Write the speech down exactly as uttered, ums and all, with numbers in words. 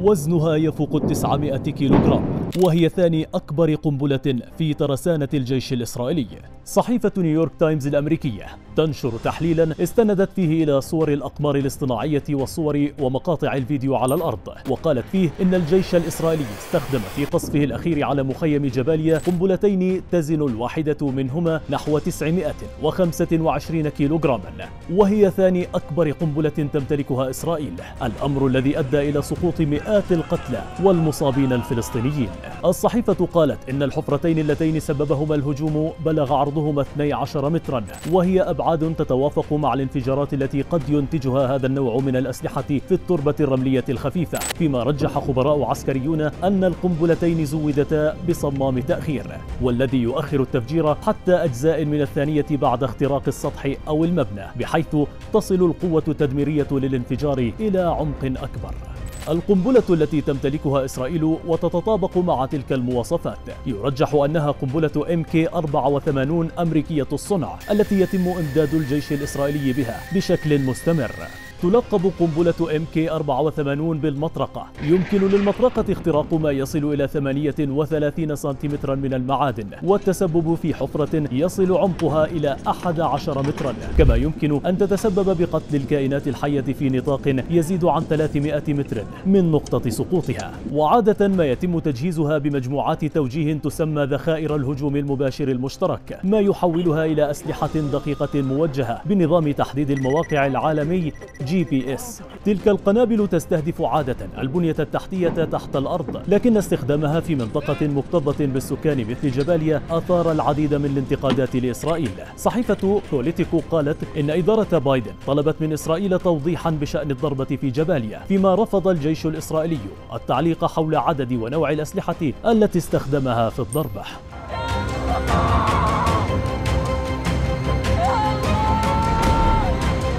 وزنها يفوق التسعمائة كيلوغرام، وهي ثاني أكبر قنبلة في ترسانة الجيش الإسرائيلي. صحيفة نيويورك تايمز الأمريكية تنشر تحليلا استندت فيه إلى صور الأقمار الاصطناعية والصور ومقاطع الفيديو على الأرض، وقالت فيه إن الجيش الإسرائيلي استخدم في قصفه الأخير على مخيم جباليا قنبلتين تزن الواحدة منهما نحو تسعمائة وخمسة وعشرين كيلوغراما، وهي ثاني أكبر قنبلة تمتلكها إسرائيل، الأمر الذي أدى إلى سقوط مئات القتلى والمصابين الفلسطينيين. الصحيفة قالت إن الحفرتين اللتين سببهما الهجوم بلغ عرضهما اثني عشر مترا، وهي أبعاد تتوافق مع الانفجارات التي قد ينتجها هذا النوع من الأسلحة في التربة الرملية الخفيفة، فيما رجح خبراء عسكريون أن القنبلتين زودتا بصمام تأخير، والذي يؤخر التفجير حتى أجزاء من الثانية بعد اختراق السطح أو المبنى، بحيث تصل القوة التدميرية للانفجار إلى عمق أكبر. القنبلة التي تمتلكها إسرائيل وتتطابق مع تلك المواصفات يرجح أنها قنبلة إم كي أربعة وثمانين أمريكية الصنع، التي يتم إمداد الجيش الإسرائيلي بها بشكل مستمر. تلقب قنبلة إم كي أربعة وثمانين بالمطرقة. يمكن للمطرقة اختراق ما يصل إلى ثمانية وثلاثين سنتيمترا من المعادن، والتسبب في حفرة يصل عمقها إلى أحد عشر مترا، كما يمكن أن تتسبب بقتل الكائنات الحية في نطاق يزيد عن ثلاثمائة متر من نقطة سقوطها. وعادة ما يتم تجهيزها بمجموعات توجيه تسمى ذخائر الهجوم المباشر المشترك، ما يحولها إلى أسلحة دقيقة موجهة بنظام تحديد المواقع العالمي جي بي إس. تلك القنابل تستهدف عادة البنية التحتية تحت الأرض، لكن استخدامها في منطقة مكتظة بالسكان مثل جباليا أثار العديد من الانتقادات لإسرائيل. صحيفة بوليتيكو قالت إن إدارة بايدن طلبت من إسرائيل توضيحا بشأن الضربة في جباليا، فيما رفض الجيش الإسرائيلي التعليق حول عدد ونوع الأسلحة التي استخدمها في الضربة.